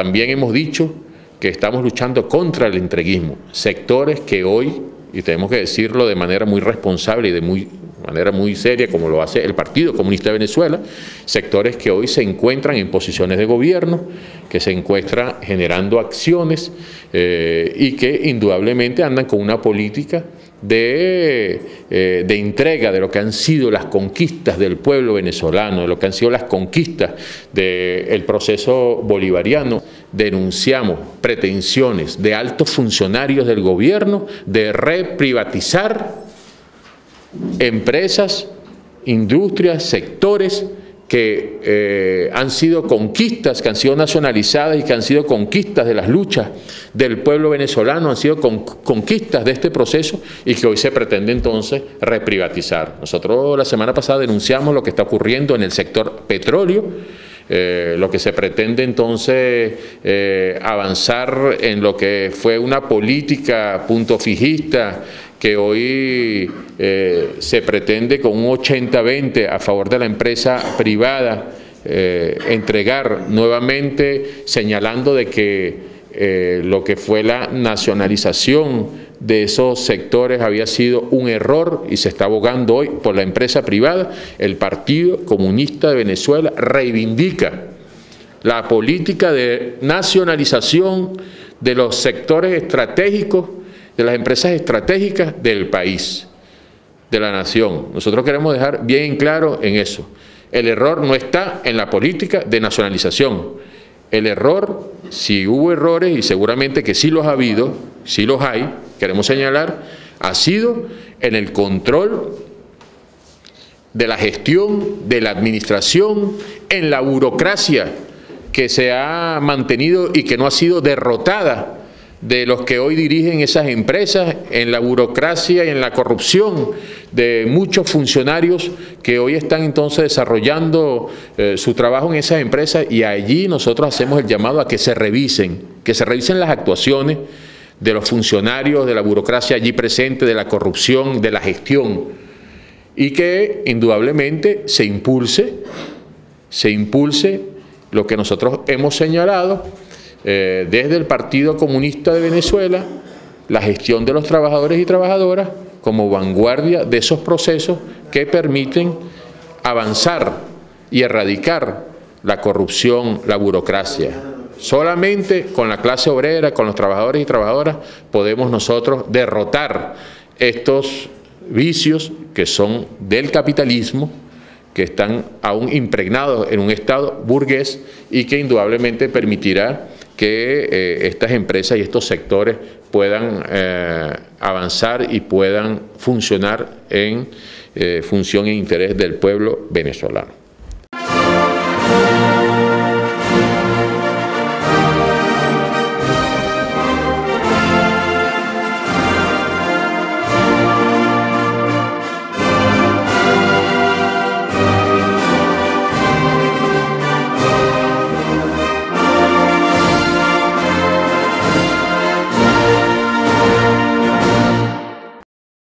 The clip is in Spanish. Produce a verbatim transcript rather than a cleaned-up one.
también hemos dicho que estamos luchando contra el entreguismo, sectores que hoy, y tenemos que decirlo de manera muy responsable y de muy, manera muy seria, como lo hace el Partido Comunista de Venezuela, sectores que hoy se encuentran en posiciones de gobierno, que se encuentran generando acciones eh, y que indudablemente andan con una política de, eh, de entrega de lo que han sido las conquistas del pueblo venezolano, de lo que han sido las conquistas del proceso bolivariano. Denunciamos pretensiones de altos funcionarios del gobierno de reprivatizar empresas, industrias, sectores que eh, han sido conquistas, que han sido nacionalizadas y que han sido conquistas de las luchas del pueblo venezolano, han sido con, conquistas de este proceso y que hoy se pretende entonces reprivatizar. Nosotros la semana pasada denunciamos lo que está ocurriendo en el sector petróleo, eh, lo que se pretende entonces eh, avanzar en lo que fue una política punto fijista, que hoy eh, se pretende con un ochenta veinte a favor de la empresa privada eh, entregar nuevamente, señalando de que eh, lo que fue la nacionalización de esos sectores había sido un error y se está abogando hoy por la empresa privada. El Partido Comunista de Venezuela reivindica la política de nacionalización de los sectores estratégicos, de las empresas estratégicas del país, de la nación. Nosotros queremos dejar bien claro en eso. El error no está en la política de nacionalización. El error, si hubo errores, y seguramente que sí los ha habido, sí los hay, queremos señalar, ha sido en el control de la gestión, de la administración, en la burocracia que se ha mantenido y que no ha sido derrotada de los que hoy dirigen esas empresas, en la burocracia y en la corrupción de muchos funcionarios que hoy están entonces desarrollando eh, su trabajo en esas empresas, y allí nosotros hacemos el llamado a que se revisen, que se revisen las actuaciones de los funcionarios, de la burocracia allí presente, de la corrupción, de la gestión, y que indudablemente se impulse, se impulse lo que nosotros hemos señalado, Eh, desde el Partido Comunista de Venezuela, la gestión de los trabajadores y trabajadoras como vanguardia de esos procesos que permiten avanzar y erradicar la corrupción, la burocracia. Solamente con la clase obrera, con los trabajadores y trabajadoras, podemos nosotros derrotar estos vicios que son del capitalismo, que están aún impregnados en un Estado burgués y que indudablemente permitirá que eh, estas empresas y estos sectores puedan eh, avanzar y puedan funcionar en eh, función e interés del pueblo venezolano.